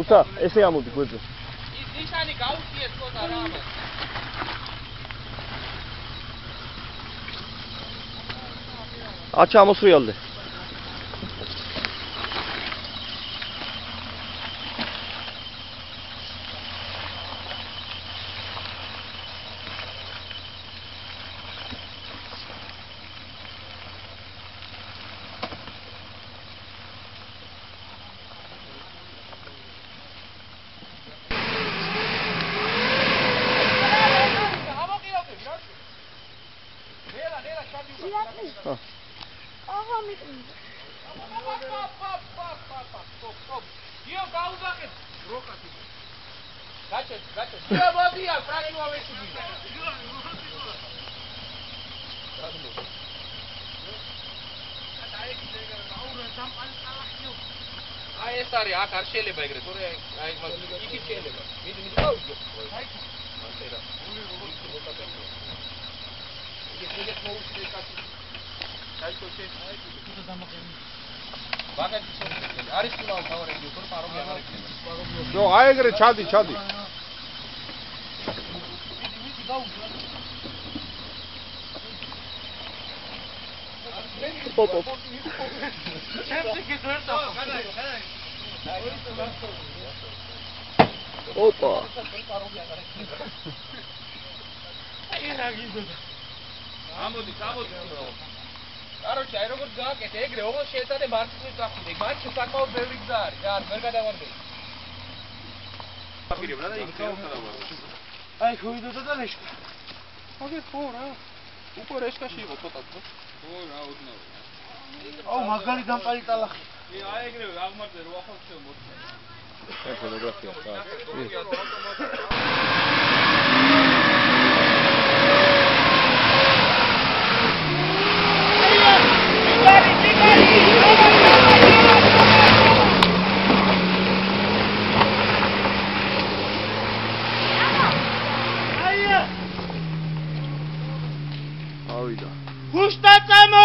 თუმცა ესე ამოდი გვერდზე. ის ნიშანი გაუწიეთ ცოტა რამე. აჩა ამოსრიალდე. აი ეს არის აქ არ შეიძლება ეგრე თორე აი მაგ იქით შეიძლება მიდი გავიგე აი მანტერა გული როგორ მოტაკებია იგი მოუწე კაცი აი თორე აი თვითონ დამახენი ბაგაჟი შევიდე არის თულა თავარები თორე პარომი აღარ იქნება ნო აი ეგრე ჩადი მიდი გავუგე პოპო ჩემს იქით ვერტა ოპა აი რა გიზოდა ამოდი კაროჩე აი როგორ გააკეთე ეგრე ოღონდ შეეცადე მარცხნივ წახვიდე მაშინ საკმაოდ ბევრი გზა არის რა ვერ გადავარდე აპირებ რა და იქ აი ხუიდოდა და რეშკა აგე ხო რა უკვე რეშკაში იყო ცოტა ხო რა უდნაო აუ მაგარი გამპალი ტალახი აი ეგრევე აღმარჯე რო ახალ შევ მოწე ფოტოგრაფია ხა ავიდა გუშტაწამო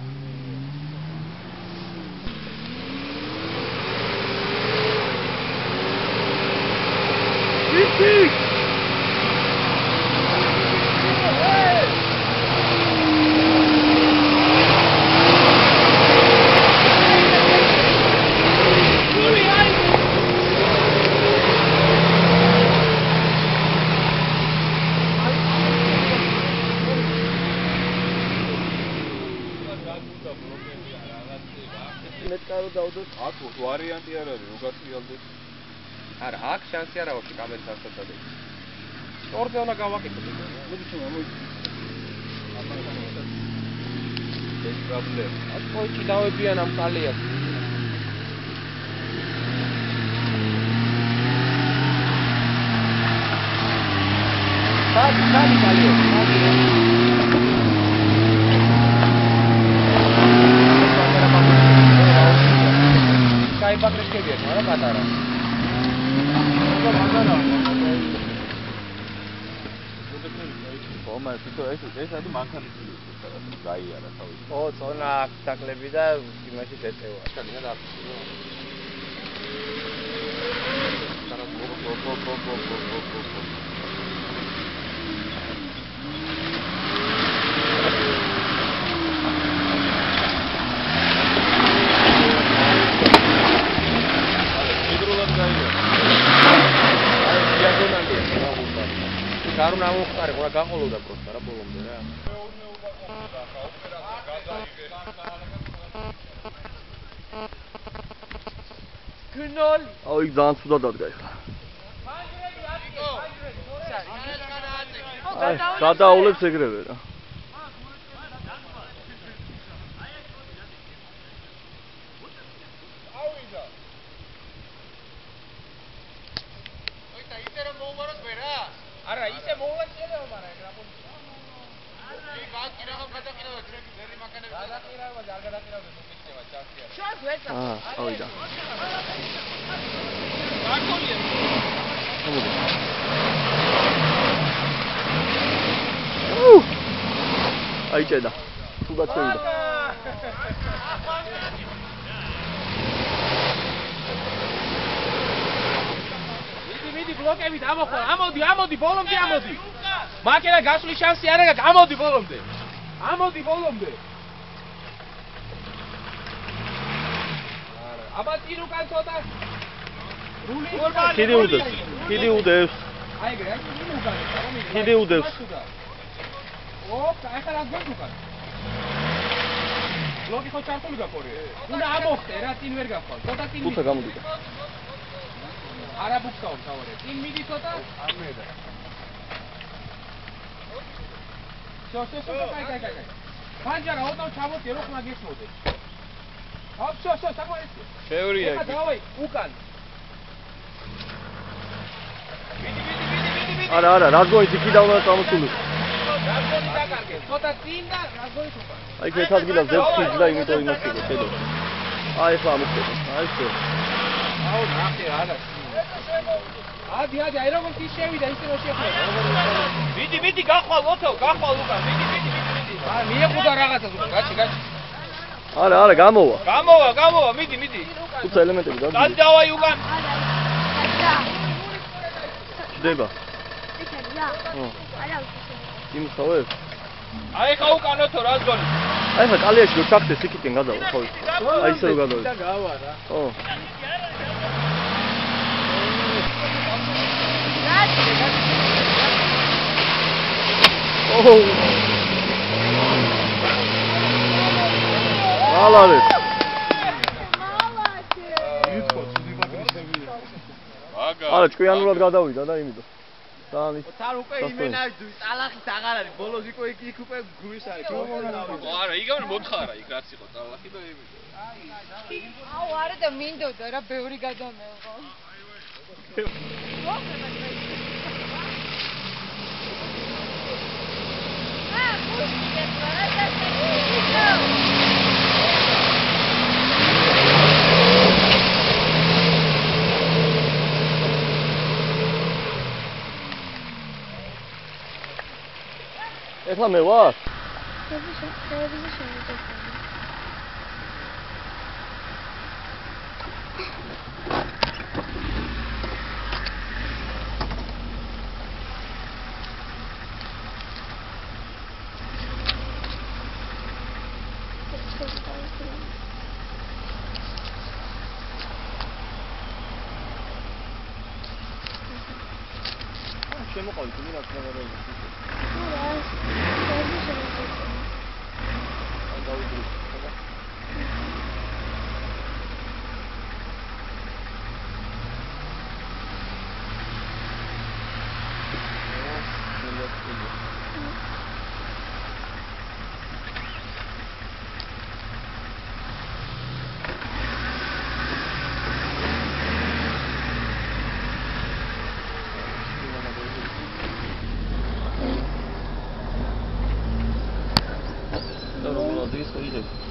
მეტკარო დავდოთ. აქ ვარიანტი არ არის, რო გასიალდეს. არა, აქ შანსი არ აქვს კამერას არ შედადე. ორზე უნდა გავაკეთოთ ეგ. მოდი ჩუმა, მოდი. ეს პრობლემა. აქ ყოჩი დავებიან ამ კალიას. სადი კალიო, კაი ბაკრეშკებია, რა პატარა. ომას ეს არის მანქანის გაიარა თავი. ო, წონა აქ დაკლები და იმაში შეწევა. ძალიან აქვს. Გარუ ნამოხტარი, ყურა გაყოლოდა პროსტა რა ბოლომდე რა. გნოლი. აუ იქ ძალიან ცუდად დადგა ეხლა. აი, გადაავლებს ეგრევე რა. არა, ისე მოულა შეიძლება, მაგრამ ეგ რა პონჩი. იქ აკირაღა გადაყირავა ტრეკი, ძელი მანქანები. გადაყირავა, არ გადაყირავდა, მოგიქნება ჩანსი არა. შას ვეცა. ავიდა. აკოლია. მოდი. აი ჭედა. თუდად შევიდა. ბლოკებით ამოხარ. ამოდი ბოლომდე ამოდი. მაკერა გასვლის შანსი არ აქვს, ამოდი ბოლომდე. ამოდი ბოლომდე. აბა წინ უკან ცოტა. კიდე უდევს. კიდე უდევს. აი ეგრე, აი წინ უკან. კიდე უდევს. ოპ, ახლა რა გვაქვს უკან? ბლოკი ხო ჩართული გაქორე? უნდა ამოხტე რა, წინ ვერ გახვალ. ცოტა წინ. უცა გამოდიდა. არა ბუქსაო თავარი. წინ მიდი ცოტა. ამედა. შო, კაი. ფანჯარა ოდნავ ჩამოდი, რო ხმა გესმოდე. ოპ, შო, საყვარელი. შეურია. ეხა დავაი, უკან. მიდი. არა, რაზგოიც იქიდან უნდა წამოსული. რაზგონი დაკარგე. ცოტა წინ და რაზგონი უკან. აი ეს ადგილას ზევს ხიძლა, იმიტომ იმას ვიგო, შედო. აი ხა ამოხდება. აი შე. აუ, ნახე არა. ადი, აი როგორც ის შევიდა, ისე რომ შეხვედა. მიდი, გახვალ ოთო, გახვალ უკან. მიდი. აა, მიეყუდა რაღაცას უკან, გაჩი. არა, გამოვა. გამოვა, მიდი. უცა ელემენტები დადი დადი. დავაი უკან. ხდება. იმ ხავებს. აი ხა უკან ოთო, რაზგონი. აი ხა კალიაში რო ჩახდეს იქიდან გადავა, ხო? აი ისე რო გადავა. გავა რა. ხო. ოჰ. მალავე. არა, ჭკვიანურად გადავიდა და იმიდო. ძალიან ის. თან უკვე იმენა წალახით აღარ არის. ბოლოს იყო იქ უკვე გულის არის. არა, იგავენ მოთხარა იქ რაც იყო წალახი და იმიდო. აუ არა და მინდოდა რა ბევრი გადამეღო. ეხლა მე ვარ. შემოყავი თუ რა თქმა უნდა. Здорово, молодые, смотрите.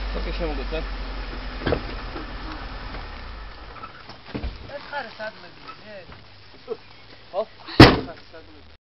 ოკეი, შემოგეცე. ეს ხარ სადმე ძე? ხო? ხარ სადმე.